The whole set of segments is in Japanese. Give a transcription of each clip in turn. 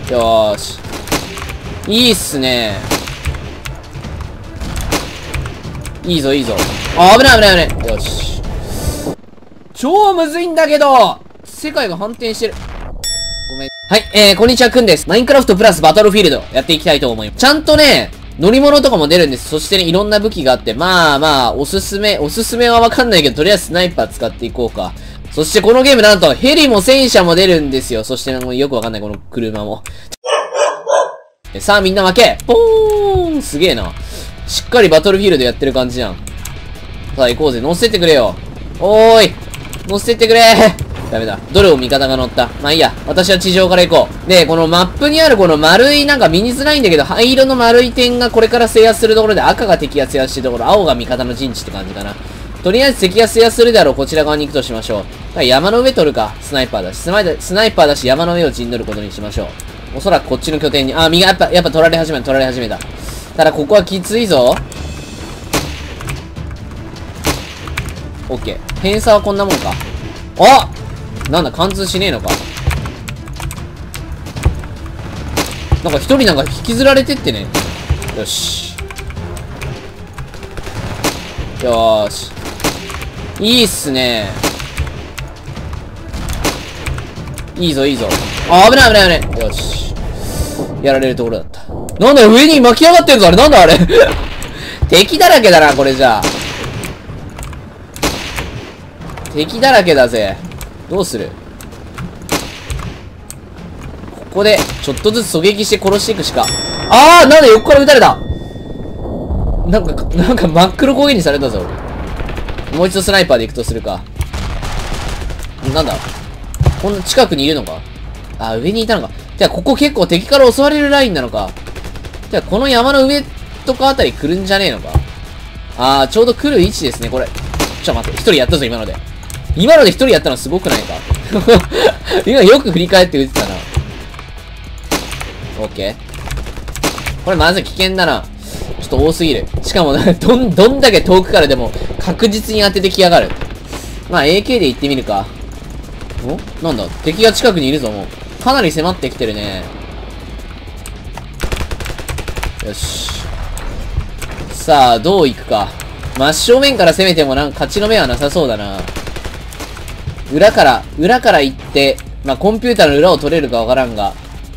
よーし。いいっすね。いいぞ、いいぞ。あ、危ない危ない危ない。よし。超むずいんだけど世界が反転してる。ごめん。はい、こんにちは、くんです。マインクラフトプラスバトルフィールドやっていきたいと思います。ちゃんとね、乗り物とかも出るんです。そしてね、いろんな武器があって、まあ、おすすめはわかんないけど、とりあえずスナイパー使っていこうか。そしてこのゲームなんと、ヘリも戦車も出るんですよ。そしてよくわかんないこの車も。さあみんな負けポーンすげえな。しっかりバトルフィールドやってる感じじゃん。さあ行こうぜ。乗せてくれよ。おーい乗せてくれダメだ。どれを味方が乗った。まあいいや。私は地上から行こう。で、このマップにあるこの丸いなんか見にづらいんだけど、灰色の丸い点がこれから制圧するところで、赤が敵が制圧してるところ、青が味方の陣地って感じかな。とりあえず敵が制圧するであろうこちら側に行くとしましょう。山の上取るか。スナイパーだし。スナイパーだし山の上を陣取ることにしましょう。おそらくこっちの拠点に、右がやっぱ取られ始めた。ただここはきついぞ。オッケー。偏差はこんなもんか。あなんだ、貫通しねえのか。なんか一人なんか引きずられてってね。よし。よーし。いいっすね。いいぞ、いいぞ。あ、危ない危ない危ない。よし。やられるところだった。なんだよ、上に巻き上がってんぞ、あれ。なんだあれ。敵だらけだな、これじゃあ。敵だらけだぜ。どうする？ここで、ちょっとずつ狙撃して殺していくしか。なんで横から撃たれた！なんか真っ黒攻撃にされたぞ。もう一度スナイパーで行くとするか。なんだ？こんな近くにいるのか？上にいたのか。じゃあここ結構敵から襲われるラインなのか。じゃあこの山の上とかあたり来るんじゃねえのか。ちょうど来る位置ですね、これ。待って、一人やったぞ、今ので一人やったのすごくないか今よく振り返って撃ってたな。オッケー。これまず危険だな。ちょっと多すぎる。しかもどんだけ遠くからでも確実に当ててきやがる。まあ AK で行ってみるか。なんだ敵が近くにいるぞ、もう。かなり迫ってきてるね。よし。さあ、どう行くか。真正面から攻めても勝ちの目はなさそうだな。裏から行って、コンピューターの裏を取れるかわからんが。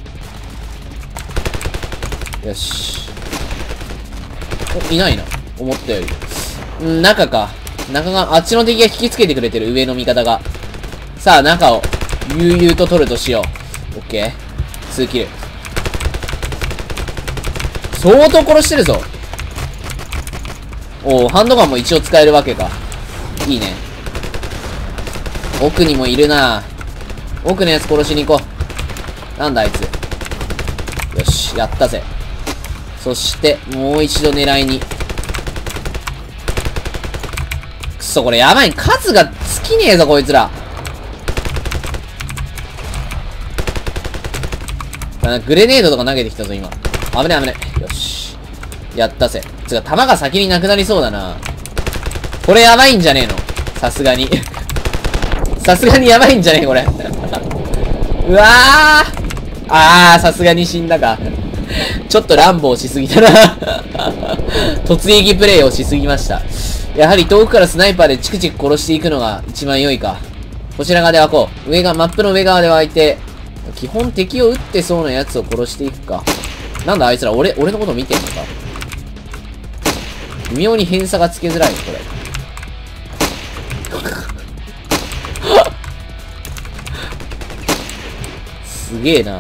よし。いないな。思ったより。中か。中が、あっちの敵が引きつけてくれてる、上の味方が。さあ、中を、悠々と取るとしよう。オッケー。2キル。相当殺してるぞ。ハンドガンも一応使えるわけか。いいね。奥にもいるな。奥のやつ殺しに行こう。なんだあいつ。よし、やったぜ。そして、もう一度狙いに。くそ、これやばい。数が尽きねえぞ、こいつら。グレネードとか投げてきたぞ、今。危ない危ない。よし。やったぜ。つか、弾が先になくなりそうだな。これやばいんじゃねえの。さすがに。さすがにやばいんじゃねえこれ。うわーさすがに死んだか。ちょっと乱暴しすぎたな。突撃プレイをしすぎました。やはり遠くからスナイパーでチクチク殺していくのが一番良いか。こちら側で湧こう。マップの上側で湧いて、基本敵を撃ってそうなやつを殺していくか。なんだあいつら俺のこと見てんのか。微妙に偏差がつけづらい、これ。すげえな。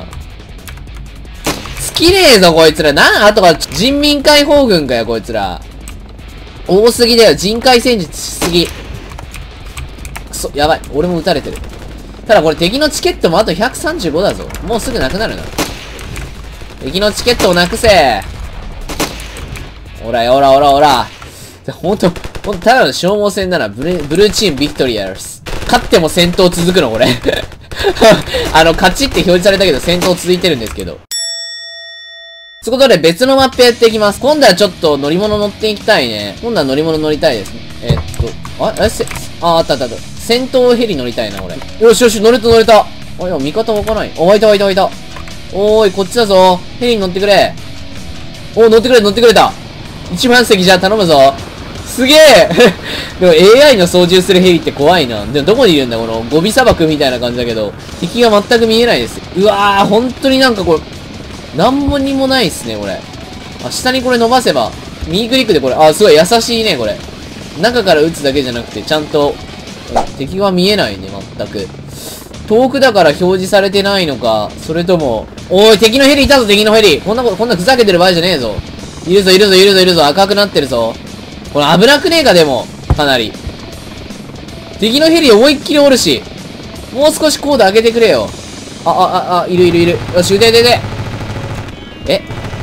尽きねえぞ、こいつら。あとは人民解放軍かよ、こいつら。多すぎだよ。人海戦術しすぎ。くそ、やばい。俺も撃たれてる。ただこれ敵のチケットもあと135だぞ。もうすぐなくなるな。敵のチケットをなくせ。おらよ、おらおらおら。ほんと、ただの消耗戦だな。ブルーチームビクトリアルス。勝っても戦闘続くのこれ。勝ちって表示されたけど戦闘続いてるんですけど。ということで別のマップやっていきます。今度はちょっと乗り物乗っていきたいね。今度は乗り物乗りたいですね。あったあった。戦闘ヘリ乗りたいな、俺。よしよし、乗れた。いや、味方湧かない。いた。 おーい、こっちだぞ。ヘリに乗ってくれ。おー、乗ってくれ、乗ってくれた。一番席じゃあ頼むぞ。すげえでも AI の操縦するヘリって怖いな。でもどこにいるんだこのゴビ砂漠みたいな感じだけど、敵が全く見えないです。うわー、本当になんかこれ、なんもにもないっすね、これ。あ、下にこれ伸ばせば、右クリックでこれ、あ、すごい優しいね、これ。中から撃つだけじゃなくて、ちゃんと、敵は見えないね、全く。遠くだから表示されてないのか、それとも、おい、敵のヘリいたぞ、敵のヘリ。こんなふざけてる場合じゃねえぞ。いるぞ、いるぞ、いるぞ、いるぞ、赤くなってるぞ。これ危なくねえか、でも。かなり。敵のヘリ思いっきりおるし。もう少し高度上げてくれよ。いるいるいる。よし、撃て撃て撃て。え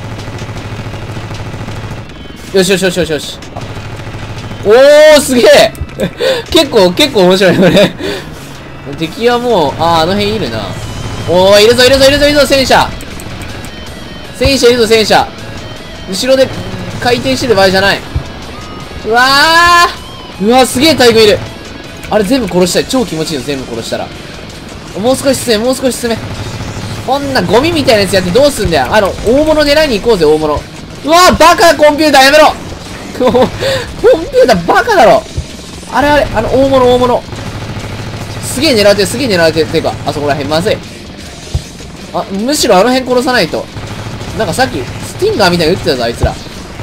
よしよしよしよしよし。おー、すげえ結構面白いよね敵はもう、あの辺いるな。おー、いるぞいるぞいるぞいるぞ、戦車いるぞ、戦車。後ろで回転してる場合じゃない。うわー、うわー、すげえ大群いる。あれ全部殺したい。超気持ちいいよ、全部殺したら。もう少し進め、もう少し進め。こんなゴミみたいなやつやってどうすんだよ。大物狙いに行こうぜ、大物。うわー、バカコンピューターやめろコンピューターバカだろ。あれ、大物。すげえ狙われてる、すげえ狙われてる。てか、あそこら辺まずい。むしろあの辺殺さないと。なんかさっき、スティンガーみたいに撃ってたぞ、あいつら。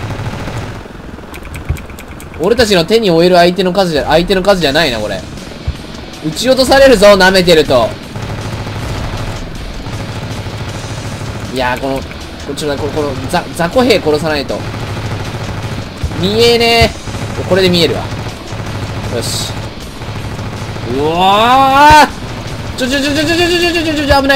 俺たちの手に負える相手の数じゃないな、これ。撃ち落とされるぞ、舐めてると。いやー、この雑魚兵殺さないと。見えねえ。これで見えるわ。よし。うわー、危ない。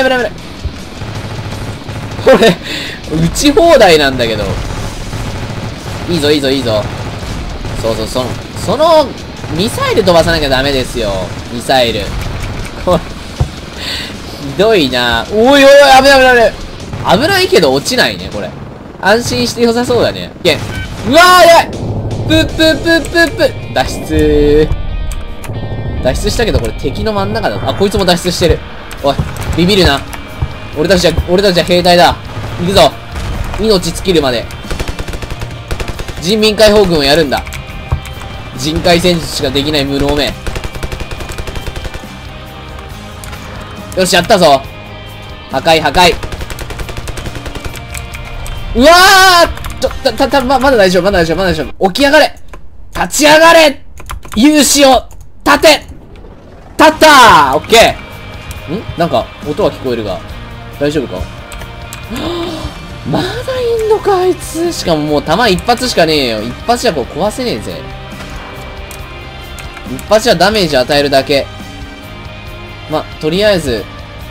これ、撃ち放題なんだけど。いいぞ。そう、その、ミサイル飛ばさなきゃダメですよ。ミサイル。これ、ひどいな。おい、危ない。危ないけど落ちないね、これ。安心して良さそうだね。うわー、やばい。脱出したけど、これ敵の真ん中だ。こいつも脱出してる。おい、ビビるな。俺たちは兵隊だ。行くぞ。命尽きるまで。人民解放軍をやるんだ。人海戦術しかできない無能め。よし、やったぞ。破壊。うわー、まだ大丈夫。起き上がれ。立ち上がれ。勇士を立ったー。オッケー。なんか、音は聞こえるが。大丈夫かまだいんのか、あいつ。しかももう弾一発しかねえよ。一発じゃこう壊せねえぜ。一発じゃダメージ与えるだけ。とりあえず。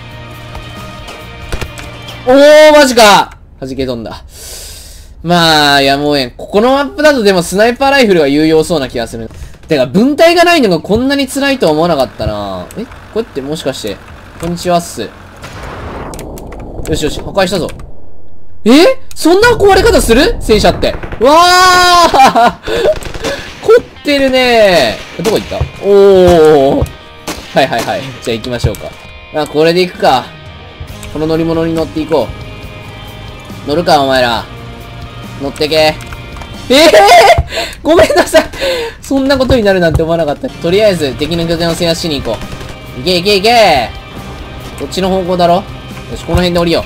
おー、マジか。弾け飛んだ。やむをえん。ここのマップだとでもスナイパーライフルが有用そうな気がする。てか、分隊がないのがこんなに辛いとは思わなかったな。これってもしかして、こんにちはっす。よし、破壊したぞ。そんな壊れ方する戦車って。わー凝ってるねー。どこ行ったおー。はい。じゃあ行きましょうか。これで行くか。この乗り物に乗っていこう。乗るか、お前ら。乗ってけ。ごめんなさい。そんなことになるなんて思わなかった。とりあえず、敵の拠点を制圧しに行こう。行け。こっちの方向だろ。よし、この辺で降りよ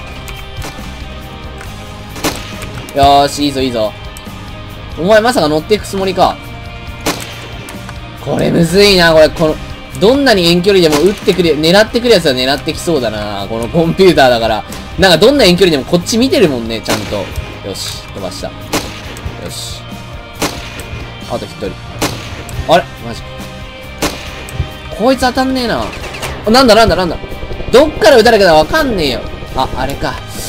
う。よーし、いいぞ。お前まさか乗っていくつもりか。これむずいな、どんなに遠距離でも狙ってくるやつは狙ってきそうだな。このコンピューターだから。なんかどんな遠距離でもこっち見てるもんね、ちゃんと。よし、飛ばした。よし。あと一人。あれマジか。こいつ当たんねえな。なんだ。どっから撃たれたかわかんねえよ。あれか。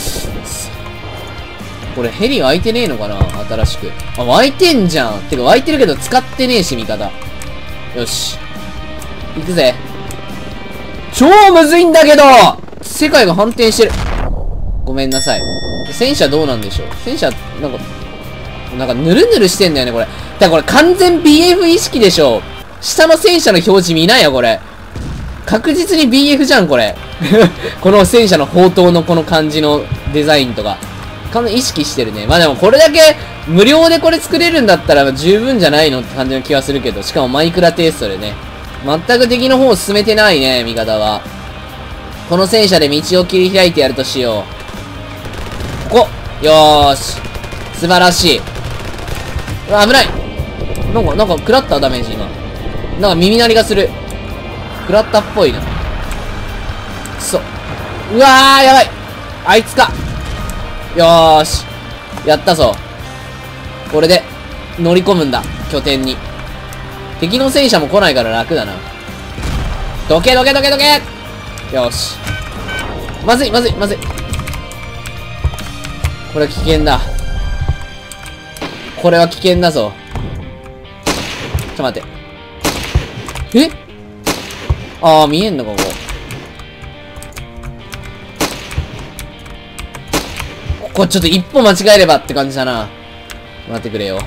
これヘリ湧いてねえのかな新しく。湧いてんじゃん。てか湧いてるけど使ってねえし、味方。よし。行くぜ。超むずいんだけど世界が反転してる。ごめんなさい。戦車どうなんでしょう。戦車、なんかぬるぬるしてんだよね、これ。だからこれ完全 BF 意識でしょ。下の戦車の表示見なよ、これ。確実に BF じゃん、これ。この戦車の砲塔のこの感じのデザインとか。かなり意識してるね。まあでもこれだけ無料でこれ作れるんだったら十分じゃないのって感じの気がするけど、しかもマイクラテイストでね。全く敵の方を進めてないね、味方は。この戦車で道を切り開いてやるとしよう。ここよーし。素晴らしい。うわ、危ない。なんか、食らったダメージ今。なんか耳鳴りがする。食らったっぽいな。くそ。うわー、やばい。あいつか。よーし。やったぞ。これで、乗り込むんだ。拠点に。敵の戦車も来ないから楽だな。どけどけどけどけ。よし。まずいまずいまずい。これは危険だ。これは危険だぞ。ちょっと待って。え？ああ、見えんのか、ここ。ここちょっと一歩間違えればって感じだな。待ってくれよ。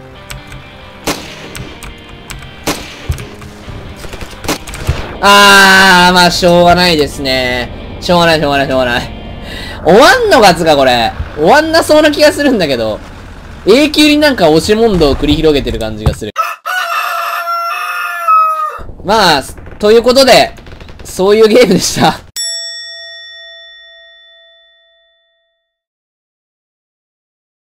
まあ、しょうがないですね。しょうがない、しょうがない、しょうがない。終わんのかつか、これ。終わんなそうな気がするんだけど。永久になんか押し問答を繰り広げてる感じがする。まあ、ということで、そういうゲームでした。